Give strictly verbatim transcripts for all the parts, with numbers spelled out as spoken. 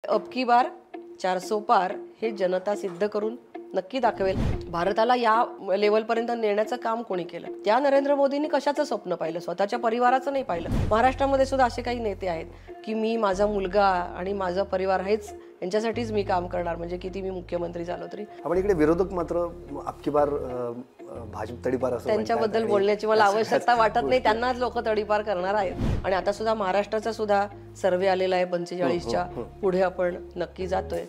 अब की बार चारसो पार हे जनता सिद्ध करून नक्की दाखवेल. भारताला या लेवलपर्यंत नेण्याचं काम कोणी केलं? त्या नरेंद्र मोदींनी कशाचं स्वप्न पाहिलं? स्वतःच्या परिवाराचं नाही पाहिलं. महाराष्ट्रामध्ये सुद्धा असे काही नेते आहेत की मी, माझा मुलगा आणि माझा परिवार हेच यांच्यासाठीच मी काम करणार, म्हणजे किती मी मुख्यमंत्री झालो तरी. आपण इकडे विरोधक मात्र अबकी बार भाजप तडीपार असं त्यांच्याबद्दल बोलण्याची मला आवश्यकता वाटत नाही. त्यांनाच लोक तडीपार करणार आहेत. आणि आता सुद्धा महाराष्ट्राचा सुद्धा सर्वे आलेला आहे पंचेचाळीसच्या पुढे आपण नक्की जातोय.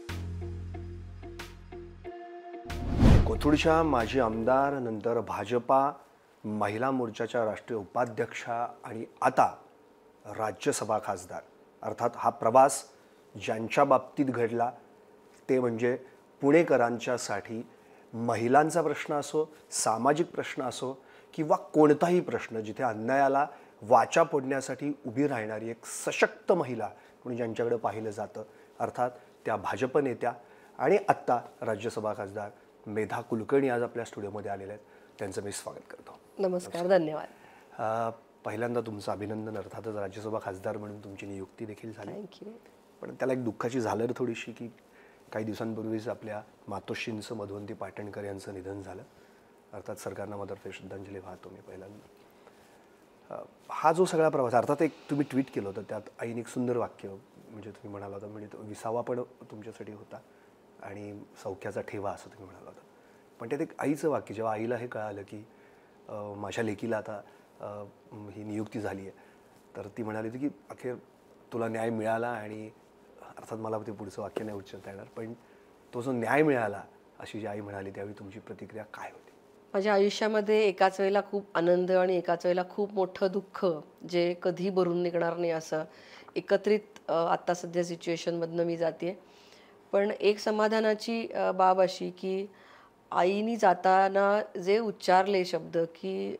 कोथरूडच्या माजी आमदार, नंतर भाजपा महिला मोर्चाच्या राष्ट्रीय उपाध्यक्षा आणि आता राज्यसभा खासदार, अर्थात हा प्रवास ज्यांच्या बाबतीत घडला ते म्हणजे पुणेकरांच्यासाठी महिलांचा प्रश्न असो, सामाजिक प्रश्न असो किंवा कोणताही प्रश्न जिथे अन्यायाला वाचा फोडण्यासाठी उभी राहणारी एक सशक्त महिला म्हणून ज्यांच्याकडे पाहिलं जातं, अर्थात त्या भाजप नेत्या आणि आत्ता राज्यसभा खासदार मेधा कुलकर्णी आज आपल्या स्टुडिओमध्ये आलेले आहेत. त्यांचं मी स्वागत करतो. नमस्कार, धन्यवाद. पहिल्यांदा तुमचं अभिनंदन. अर्थातच राज्यसभा खासदार म्हणून तुमची नियुक्ती देखील झाली. थँक्यू. पण त्याला एक दुःखाची झालर थोडीशी की काही दिवसांपूर्वीच आपल्या मातोश्रींचं मधुवंती पाटणकर यांचं निधन झालं. अर्थात सरकारनं मदरफे श्रद्धांजली वाहतो मी पहिल्यांदा. हा जो सगळा प्रवास, अर्थात एक तुम्ही ट्विट केलं होतं, त्यात आईने एक सुंदर वाक्य म्हणजे तुम्ही म्हणाला होता, म्हणजे तो विसावा पण तुमच्यासाठी होता आणि सौख्याचा ठेवा असं तुम्ही म्हणाला होता. पण त्यात एक आईचं वाक्य, जेव्हा आईला हे कळालं की माझ्या लेकीला आता ही नियुक्ती झाली आहे, तर ती म्हणाली होती की अखेर तुला न्याय मिळाला. आणि अर्थात मला ते पुढचं वाक्य नाही उच्चारता येणार, पण तो जो न्याय मिळाला अशी जी आई म्हणाली त्यावेळी तुमची प्रतिक्रिया काय होती? माझ्या आयुष्यामध्ये एकाच वेळेला खूप आनंद आणि एकाच वेळेला खूप मोठं दुःख, जे कधी भरून निघणार नाही असं एकत्रित आत्ता सध्या सिच्युएशनमधनं मी जाते. पण एक समाधानाची बाब अशी की आईनी जाताना जे उच्चारले शब्द की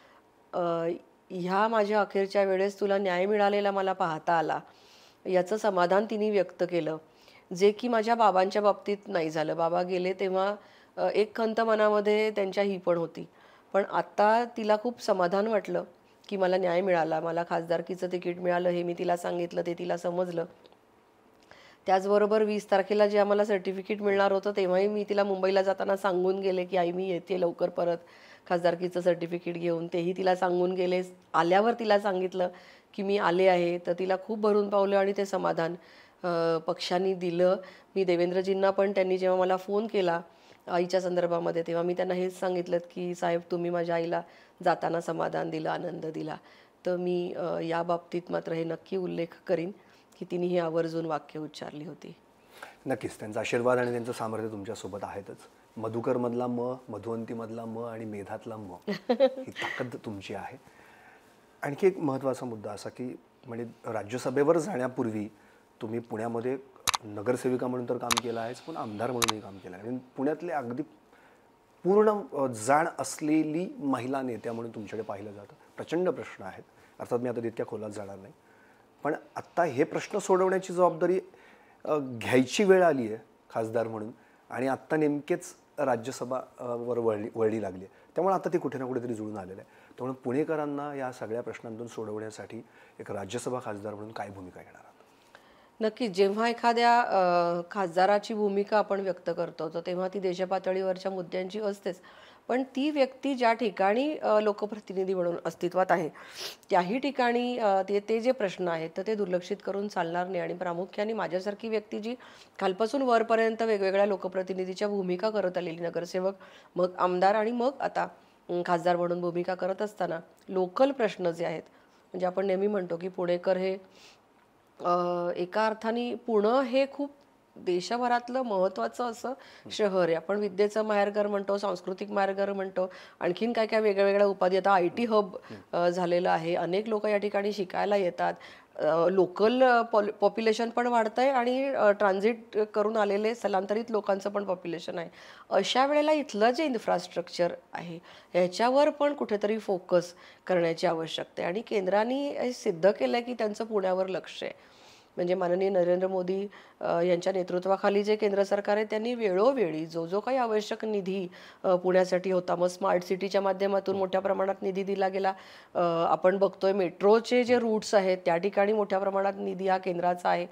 ह्या माझ्या अखेरच्या वेळेस तुला न्याय मिळालेला मला पाहता आला, याचं समाधान तिने व्यक्त केलं, जे की माझ्या बाबांच्या बाबतीत नाही झालं. बाबा गेले तेव्हा एक खंत मनामध्ये त्यांच्या ही पण होती, पण आत्ता तिला खूप समाधान वाटलं की मला न्याय मिळाला, मला खासदारकीचं तिकीट मिळालं, हे मी तिला सांगितलं, ते तिला समजलं. त्याचबरोबर वीस तारखेला जे आम्हाला सर्टिफिकेट मिळणार होतं तेव्हाही मी तिला मुंबईला जाताना सांगून गेले की आई मी येते लवकर परत खासदारकीचं सर्टिफिकेट घेऊन. तेही तिला सांगून गेले. आल्यावर तिला सांगितलं की मी आले आहे, तर तिला खूप भरून पावलं आणि ते समाधान पक्षांनी दिलं. मी देवेंद्रजींना पण, त्यांनी जेव्हा मला फोन केला आईच्या संदर्भामध्ये, तेव्हा मी त्यांना हेच सांगितलं की साहेब तुम्ही माझ्या आईला जाताना समाधान दिलं, आनंद दिला. तर मी या बाबतीत मात्र हे नक्की उल्लेख करीन की तिने ही आवर्जून वाक्य उच्चारली होती. नक्कीच त्यांचा आशीर्वाद आणि त्यांचं सामर्थ्य तुमच्यासोबत आहेतच. मधुकरमधला म, मधुवंतीमधला म आणि मेधातला म, ही ताकद तुमची आहे. आणखी एक महत्त्वाचा मुद्दा असा की म्हणजे राज्यसभेवर जाण्यापूर्वी तुम्ही पुण्यामध्ये नगरसेविका म्हणून तर काम केलं आहेच, पण आमदार म्हणूनही काम केलं आहे. आणि पुण्यातले अगदी पूर्ण जाण असलेली महिला नेत्या म्हणून तुमच्याकडे पाहिलं जातं. प्रचंड प्रश्न आहेत, अर्थात मी आता तितक्या खोलात जाणार नाही, पण आत्ता हे प्रश्न सोडवण्याची जबाबदारी घ्यायची वेळ आली आहे खासदार म्हणून, आणि आत्ता नेमकेच राज्यसभा वर वळली वळली लागली आहे. त्यामुळे आता ते कुठे ना कुठेतरी जुळून आलेलं आहे. त्यामुळे पुणेकरांना या सगळ्या प्रश्नांतून सोडवण्यासाठी एक राज्यसभा खासदार म्हणून काय भूमिका घेणार आहात? नक्की. जेव्हा एखाद्या खासदाराची भूमिका आपण व्यक्त करतो तर तेव्हा ती देशपातळीवरच्या मुद्द्यांची असतेच, पण ती व्यक्ती ज्या ठिकाणी लोकप्रतिनिधी म्हणून अस्तित्वात आहे त्याही ठिकाणी ते ते जे प्रश्न आहेत तर ते दुर्लक्षित करून चालणार नाही. आणि प्रामुख्याने माझ्यासारखी व्यक्ती जी खालपासून वरपर्यंत वेगवेगळ्या लोकप्रतिनिधीच्या भूमिका करत आलेली, नगरसेवक, मग आमदार आणि मग आता खासदार म्हणून भूमिका करत असताना लोकल प्रश्न जे आहेत, म्हणजे आपण नेहमी म्हणतो की पुणेकर हे एका अर्थाने पुणे हे खूप देशभरातलं महत्त्वाचं असं शहर आहे. आपण विद्येचं माहेरघर म्हणतो, सांस्कृतिक माहेरघर म्हणतो, आणखीन काय काय वेगळ्या वेगळ्या उपाधी. आता आय टी हब झालेलं आहे, अनेक लोक या ठिकाणी शिकायला येतात, लोकल पॉप्युलेशन पण वाढतं आहे आणि ट्रान्झिट करून आलेले स्थलांतरित लोकांचं पण पॉप्युलेशन आहे. अशा वेळेला इथलं जे इन्फ्रास्ट्रक्चर आहे ह्याच्यावर पण कुठेतरी फोकस करण्याची आवश्यकता आहे. आणि केंद्राने हे सिद्ध केलं आहे की त्यांचं पुण्यावर लक्ष आहे. म्हणजे माननीय नरेंद्र मोदी यांच्या नेतृत्वाखाली जे केंद्र सरकार आहे त्यांनी वेळोवेळी जो जो काही आवश्यक निधी पुण्यासाठी होता, मग स्मार्ट सिटीच्या माध्यमातून मोठ्या प्रमाणात निधी दिला गेला. आपण बघतोय मेट्रोचे जे रूट्स आहेत त्या ठिकाणी मोठ्या प्रमाणात निधी हा केंद्राचा आहे.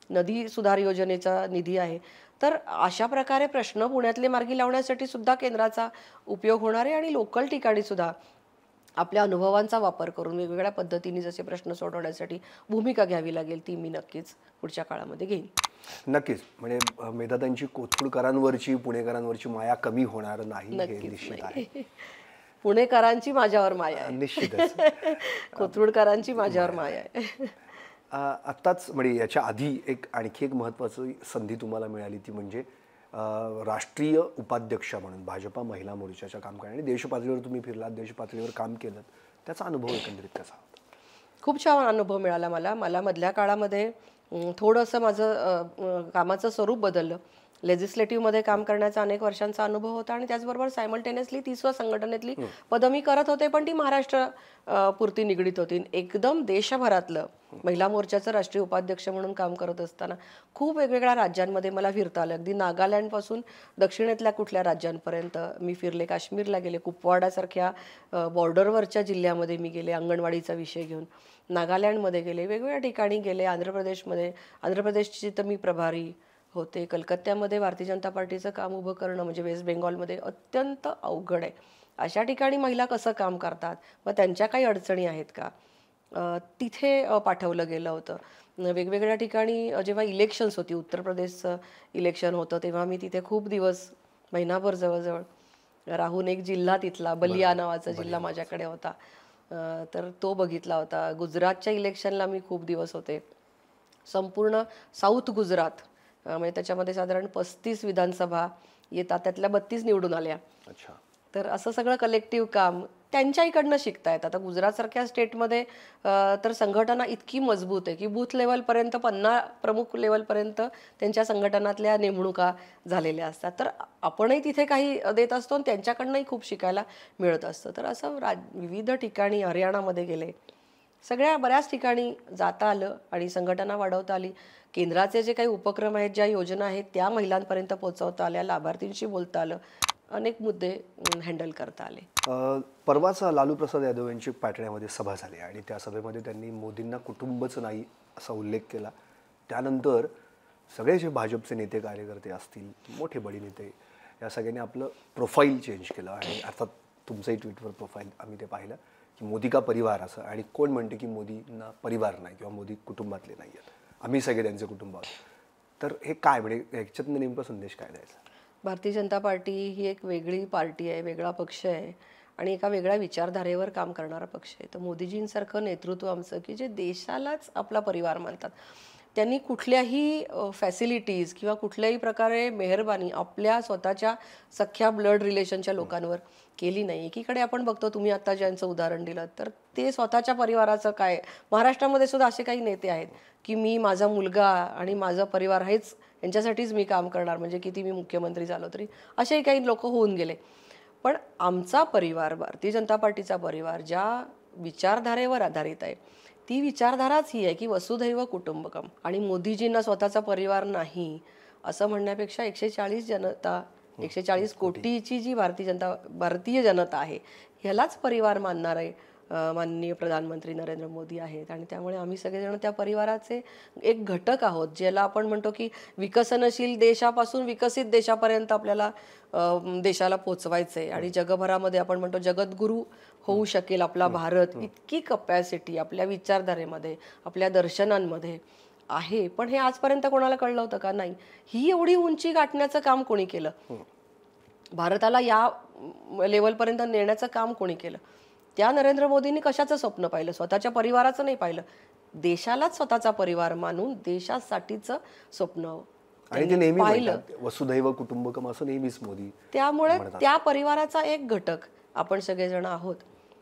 नदी सुधार योजनेचा निधी आहे. तर अशा प्रकारे प्रश्न पुण्यातले मार्गी लावण्यासाठी सुद्धा केंद्राचा उपयोग होणार आहे आणि लोकल ठिकाणी सुद्धा आपल्या अनुभवांचा वापर करून वेगवेगळ्या पद्धतीने जसे प्रश्न सोडवण्यासाठी भूमिका घ्यावी लागेल ती मी नक्कीच पुढच्या काळामध्ये घेईन. नक्कीच. म्हणजे अ, मेधाताईंची कोथरूडकरांवरची पुणेकरांवरची माया कमी होणार नाही हे नक्कीच निश्चित आहे. नाही. पुणेकरांची माझ्यावर माया आहे. निश्चितच. कोथरूडकरांची माझ्यावर माया आहे. अ, आत्ताच म्हणजे याच्या आधी एक आणखी एक महत्त्वाची संधी तुम्हाला मिळाली ती म्हणजे अ, राष्ट्रीय उपाध्यक्ष म्हणून भाजपा महिला मोर्चाच्या काम करणे आणि देशपातळीवर तुम्ही फिरलात, देशपातळीवर काम केलं. त्याचा अनुभव एकंदरीत कसा होता? खूप छान अनुभव मिळाला मला. मला मधल्या काळामध्ये अं, थोडंसं माझं अ, अ, कामाचं स्वरूप बदललं. लेजिस्लेटिव्हमध्ये काम करण्याचा अनेक वर्षांचा अनुभव होता आणि त्याचबरोबर सायमल्टेनियसली तीस संघटनेतली पदं मी करत होते, पण ती महाराष्ट्र अ, पुरती निगडीत होती. एकदम देशभरातलं महिला मोर्चाचं राष्ट्रीय उपाध्यक्ष म्हणून काम करत असताना खूप वेगवेगळ्या राज्यांमध्ये मला फिरता आलं. अगदी नागालँडपासून दक्षिणेतल्या कुठल्या राज्यांपर्यंत मी फिरले. काश्मीरला गेले, कुपवाडासारख्या बॉर्डरवरच्या जिल्ह्यामध्ये मी गेले अंगणवाडीचा विषय घेऊन. नागालँडमध्ये गेले, वेगवेगळ्या ठिकाणी गेले. आंध्र प्रदेशमध्ये आंध्र प्रदेशची तर मी प्रभारी होते. कलकत्त्यामध्ये भारतीय जनता पार्टीचं काम उभं करणं म्हणजे वेस्ट बेंगॉलमध्ये अत्यंत अवघड आहे. अशा ठिकाणी महिला कसं काम करतात, मग त्यांच्या काही अडचणी आहेत का, अ, तिथे अ, पाठवलं गेलं होतं. न- वेगवेगळ्या ठिकाणी अ, जेव्हा इलेक्शन्स होती, उत्तर प्रदेशचं इलेक्शन होतं, तेव्हा मी तिथे खूप दिवस महिनाभर जवळजवळ राहून एक जिल्हा तिथला बलिया नावाचा जिल्हा माझ्याकडे होता, अ, तर तो बघितला होता. गुजरातच्या इलेक्शनला मी खूप दिवस होते. संपूर्ण साऊथ गुजरात अ, म्हणजे त्याच्यामध्ये साधारण पस्तीस विधानसभा येतात, त्यातल्या बत्तीस निवडून आल्या. अच्छा. तर असं सगळं कलेक्टिव्ह काम त्यांच्या इकडनं शिकता येतं. आता गुजरातसारख्या स्टेटमध्ये अ, तर संघटना इतकी मजबूत आहे की बूथ लेवलपर्यंत पन्ना प्रमुख लेवलपर्यंत त्यांच्या संघटनातल्या नेमणुका झालेल्या असतात. तर आपणही तिथे काही देत असतो आणि त्यांच्याकडनंही खूप शिकायला मिळत असतं. तर असं राज विविध ठिकाणी हरियाणामध्ये गेले, सगळ्या बऱ्याच ठिकाणी जाता आलं आणि संघटना वाढवता आली. केंद्राचे जे काही उपक्रम आहेत, ज्या योजना आहेत, त्या महिलांपर्यंत पोहोचवता आल्या, लाभार्थींशी बोलता आलं, अनेक मुद्दे हँडल करता आले. अ, परवाच लालू प्रसाद यादव यांची पाटण्यामध्ये सभा झाली आणि त्या सभेमध्ये त्यांनी मोदींना कुटुंबच नाही असा उल्लेख केला. त्यानंतर सगळे जे भाजपचे नेते कार्यकर्ते असतील, मोठे बडी नेते, या सगळ्यांनी आपलं प्रोफाईल चेंज केलं आणि अर्थात तुमचंही ट्विटवर प्रोफाईल आम्ही ते पाहिलं की मोदी का परिवार असं, आणि कोण म्हणते की मोदींना परिवार नाही किंवा मोदी कुटुंबातले नाही आहेत, आम्ही सगळे त्यांचे कुटुंब आहोत. तर हे काय म्हणजे ह्याच्यातनं नेमका संदेश काय द्यायचा? भारतीय जनता पार्टी ही एक वेगळी पार्टी आहे, वेगळा पक्ष आहे आणि एका वेगळ्या विचारधारेवर काम करणारा पक्ष आहे. तर मोदीजींसारखं नेतृत्व आमचं की जे देशालाच आपला परिवार मानतात, त्यांनी कुठल्याही फॅसिलिटीज किंवा कुठल्याही प्रकारे मेहरबानी आपल्या स्वतःच्या सख्या ब्लड रिलेशनच्या लोकांवर केली नाही. एकीकडे आपण बघतो, तुम्ही आता ज्यांचं उदाहरण दिलं, तर ते स्वतःच्या परिवाराचं काय, महाराष्ट्रामध्ये सुद्धा असे काही नेते आहेत की मी माझा मुलगा आणि माझा परिवार हेच यांच्यासाठीच मी काम करणार, म्हणजे किती मी मुख्यमंत्री झालो तरी, असेही काही लोक होऊन गेले. पण आमचा परिवार, भारतीय जनता पार्टीचा परिवार ज्या विचारधारेवर आधारित आहे, ती विचारधाराच ही आहे की वसुधैव कुटुंबकम. आणि मोदीजींना स्वतःचा परिवार नाही असं म्हणण्यापेक्षा एकशे चाळीस जनता एकशे चाळीस कोटीची जी भारतीय जनता भारतीय जनता आहे, ह्यालाच परिवार मानणारे अ, माननीय प्रधानमंत्री नरेंद्र मोदी आहेत. आणि त्यामुळे आम्ही सगळेजण त्या परिवाराचे एक घटक आहोत, ज्याला आपण म्हणतो की विकसनशील देशापासून विकसित देशापर्यंत आपल्याला अ, देशाला पोचवायचं आहे. आणि जगभरामध्ये आपण म्हणतो जगद्गुरू होऊ शकेल आपला भारत, इतकी कपॅसिटी आपल्या विचारधारेमध्ये, आपल्या दर्शनांमध्ये आहे. पण हे आजपर्यंत कोणाला कळलं होतं का? नाही. ही एवढी उंची गाठण्याचं काम कोणी केलं? भारताला या लेवलपर्यंत नेण्याचं काम कोणी केलं? त्या नरेंद्र मोदींनी कशाचं स्वप्न पाहिलं? स्वतःच्या परिवाराचं नाही पाहिलं, देशालाच स्वतःचा परिवार मानून देशासाठीचं स्वप्न आणि ते त्यांनी नेहमी पाहिलं. म्हणतात वसुधैव कुटुंबकम असं नेहमीच मोदी त्यामुळे म्हणतात. त्या परिवाराचा एक घटक आपण सगळेजण आहोत.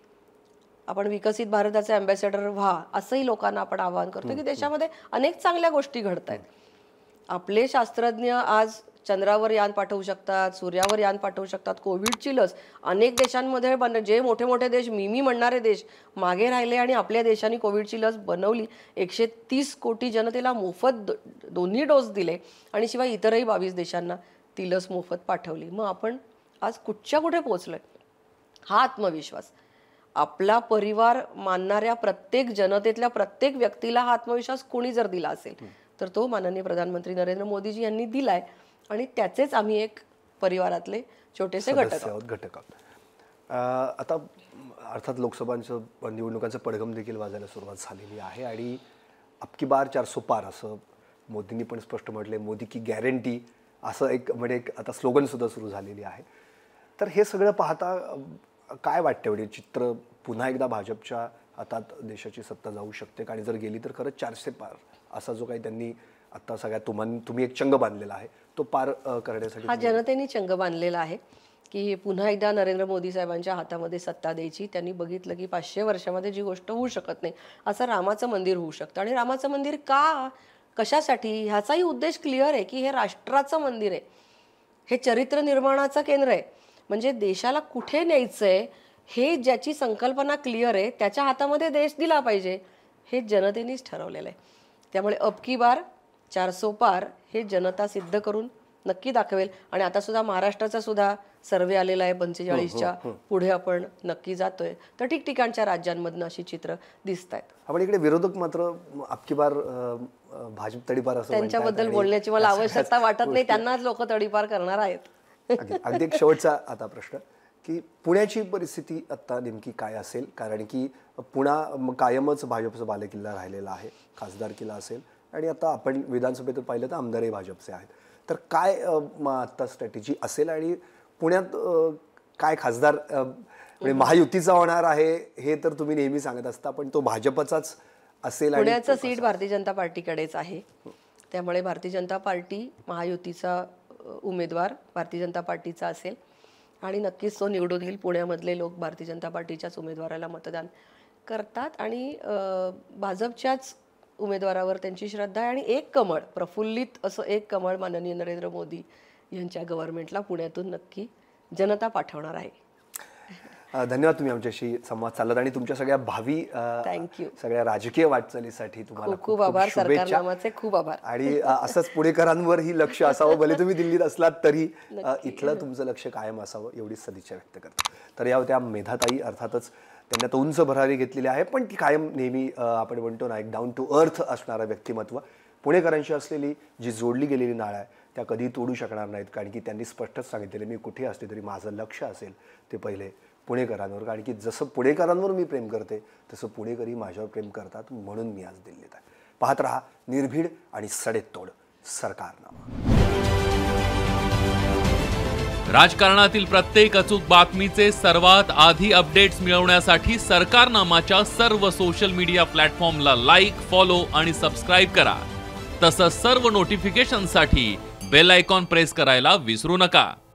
आपण विकसित भारताचे अँबॅसेडर व्हा असंही लोकांना आपण आवाहन करतो की देशामध्ये अनेक चांगल्या गोष्टी घडत आहेत. आपले शास्त्रज्ञ आज चंद्रावर यान पाठवू शकतात, सूर्यावर यान पाठवू शकतात. कोविडची लस अनेक देशांमध्ये बन जे मोठे मोठे देश, मी मी म्हणणारे देश मागे राहिले आणि आपल्या देशाने कोविडची लस बनवली. एकशे तीस कोटी जनतेला मोफत दो दोन्ही डोस दिले आणि शिवाय इतरही बावीस देशांना ती लस मोफत पाठवली. मग आपण आज कुठच्या कुठे पोहोचलोय? हा आत्मविश्वास आपला परिवार मानणाऱ्या प्रत्येक जनतेतल्या प्रत्येक व्यक्तीला हा आत्मविश्वास कोणी जर दिला असेल तर तो माननीय प्रधानमंत्री नरेंद्र मोदीजी यांनी दिलाय आणि त्याचेच आम्ही एक परिवारातले छोटेसे घटक सदस्य आहोत, घटक आहोत. अं, आता अर्थात लोकसभांचं निवडणुकांचं पडघम देखील वाजायला सुरुवात झालेली आहे आणि अबकी बार चारसो पार असं मोदींनी पण स्पष्ट म्हटले, मोदी की गॅरंटी असं एक म्हणजे एक आता स्लोगन सुद्धा सुरू झालेली आहे. तर हे सगळं पाहता अं, काय वाटतं म्हणजे चित्र पुन्हा एकदा भाजपच्या हातात देशाची सत्ता जाऊ शकते आणि जर गेली तर खरंच चारशे पार असा जो काही त्यांनी आता सगळ्या तुम्हाला तुम्ही एक चंग बांधलेला आहे तो पार अं, करण्यासाठी हा जनतेने चंग बांधलेला आहे की पुन्हा एकदा नरेंद्र मोदी साहेबांच्या हातामध्ये सत्ता द्यायची. त्यांनी बघितलं की पाचशे वर्षामध्ये जी गोष्ट होऊ शकत नाही असं रामाचं मंदिर होऊ शकतं. आणि रामाचं मंदिर का, कशासाठी, ह्याचाही उद्देश क्लिअर आहे की हे राष्ट्राचं मंदिर आहे, हे चरित्र निर्माणाचं केंद्र आहे. म्हणजे देशाला कुठे न्यायचंय हे ज्याची संकल्पना क्लिअर आहे त्याच्या हातामध्ये देश दिला पाहिजे हे जनतेनेच ठरवलेलं आहे. त्यामुळे अबकी बार चारसो पार हे जनता सिद्ध करून नक्की दाखवेल. आणि आता सुद्धा महाराष्ट्राचा सुद्धा सर्वे आलेला आहे पंचेचाळीसच्या पुढे आपण नक्की जातोय. तर ठिकठिकाणच्या राज्यांमधनं अशी चित्र दिसत आहेत. आपण इकडे विरोधक मात्र अबकी बार अं, अं, भाजप तडीपार असं म्हणतात त्यांच्याबद्दल आणि बोलण्याची मला या सगळ्याच आवश्यकता वाटत नाही, गोष्टी- त्यांनाच लोक तडीपार करणार आहेत. अगदी अगदी एक शेवटचा आता प्रश्न की पुण्याची परिस्थिती आता नेमकी काय असेल, कारण की पुणा म- कायमच भाजपचा बालेकिल्ला राहिलेला आहे, खासदारकीला असेल आणि आता आपण विधानसभेत पाहिलं तर आमदारही भाजपचे आहेत. तर काय अ, म आता स्ट्रॅटेजी असेल आणि पुण्यात अ, काय खासदार अ, म्हणजे महायुतीचा होणार आहे हे तर तुम्ही नेहमी सांगत असता, पण तो भाजपचाच असेल आणि पुण्याचं सीट भारतीय जनता पार्टीकडेच आहे. त्यामुळे भारतीय जनता पार्टी महायुतीचा अ, उमेदवार भारतीय जनता पार्टीचा असेल आणि नक्कीच तो निवडून येईल. पुण्यामधले लोक भारतीय जनता पार्टीच्याच उमेदवाराला मतदान करतात आणि अ, भाजपच्याच उमेदवारावर त्यांची श्रद्धा आहे. आणि एक कमळ, प्रफुल्लित असं एक कमळ माननीय नरेंद्र मोदी यांच्या गव्हर्नमेंटला पुण्यातून नक्की जनता पाठवणार आहे. अ, धन्यवाद, तुम्ही आमच्याशी संवाद साधलात आणि तुमच्या सगळ्या भावी अ, Thank you. सगळ्या राजकीय वाटचालीसाठी तुम्हाला खूप खूप आभार, शुभेच्छा. सरकारनामाचे खूप आभार. आणि अ, असंच पुणेकरांवर ही लक्ष असावं, भले तुम्ही दिल्लीत असलात तरी अ, इथलं तुमचं लक्ष कायम असावं एवढीच सदिच्छा व्यक्त करतो. तर या होत्या मेधाताई. अर्थातच त्यांनी आता उंच भरारी घेतलेली आहे, पण ती कायम नेहमी अ, आपण म्हणतो ना एक डाऊन टू अर्थ असणारं व्यक्तिमत्व. पुणेकरांशी असलेली जी जोडली गेलेली नाळ आहे त्या कधी तोडू शकणार नाहीत, कारण की त्यांनी स्पष्टच सांगितलेलं मी कुठे असले तरी माझं लक्ष असेल ते पहिले पुणेकरांवर, कारण की जसं पुणेकरांवर मी प्रेम करते तसं पुणेकरी माझ्यावर प्रेम करतात, म्हणून मी आज दिल्लीत आहे. पाहत रहा निर्भीड आणि सडेतोड सरकारनामा. राजकारणातील प्रत्येक अचूक बातमीचे सर्वात आधी अपडेट्स मिळवण्यासाठी सरकारनामाच्या सर्व सोशल मीडिया प्लॅटफॉर्मला लाईक, फॉलो आणि सबस्क्राईब करा. तसंच सर्व नोटिफिकेशनसाठी बेल आयकॉन प्रेस करायला विसरू नका.